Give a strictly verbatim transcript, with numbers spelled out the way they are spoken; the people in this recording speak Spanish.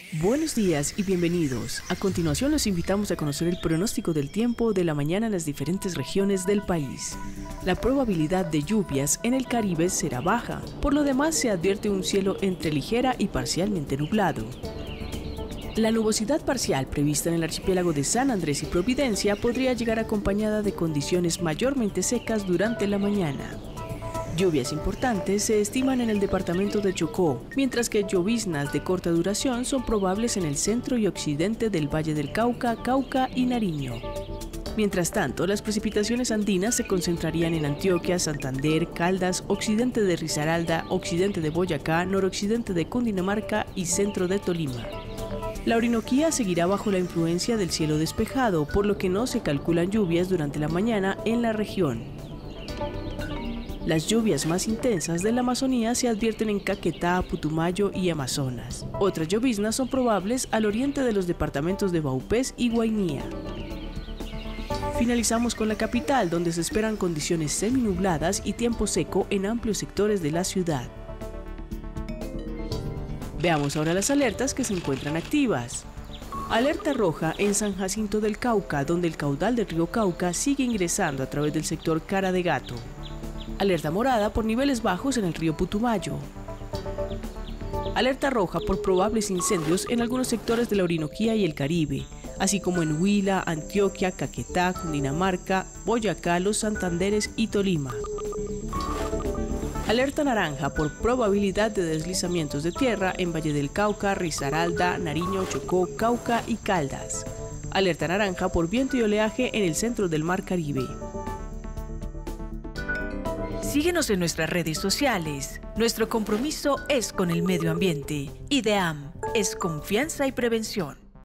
Buenos días y bienvenidos. A continuación los invitamos a conocer el pronóstico del tiempo de la mañana en las diferentes regiones del país. La probabilidad de lluvias en el Caribe será baja, por lo demás se advierte un cielo entre ligera y parcialmente nublado. La nubosidad parcial prevista en el archipiélago de San Andrés y Providencia podría llegar acompañada de condiciones mayormente secas durante la mañana. Lluvias importantes se estiman en el departamento de Chocó, mientras que lloviznas de corta duración son probables en el centro y occidente del Valle del Cauca, Cauca y Nariño. Mientras tanto, las precipitaciones andinas se concentrarían en Antioquia, Santander, Caldas, occidente de Risaralda, occidente de Boyacá, noroccidente de Cundinamarca y centro de Tolima. La Orinoquía seguirá bajo la influencia del cielo despejado, por lo que no se calculan lluvias durante la mañana en la región. Las lluvias más intensas de la Amazonía se advierten en Caquetá, Putumayo y Amazonas. Otras lloviznas son probables al oriente de los departamentos de Vaupés y Guainía. Finalizamos con la capital, donde se esperan condiciones seminubladas y tiempo seco en amplios sectores de la ciudad. Veamos ahora las alertas que se encuentran activas. Alerta roja en San Jacinto del Cauca, donde el caudal del río Cauca sigue ingresando a través del sector Cara de Gato. Alerta morada por niveles bajos en el río Putumayo. Alerta roja por probables incendios en algunos sectores de la Orinoquía y el Caribe, así como en Huila, Antioquia, Caquetá, Cundinamarca, Boyacá, Los Santanderes y Tolima. Alerta naranja por probabilidad de deslizamientos de tierra en Valle del Cauca, Risaralda, Nariño, Chocó, Cauca y Caldas. Alerta naranja por viento y oleaje en el centro del Mar Caribe. Síguenos en nuestras redes sociales. Nuestro compromiso es con el medio ambiente. IDEAM es confianza y prevención.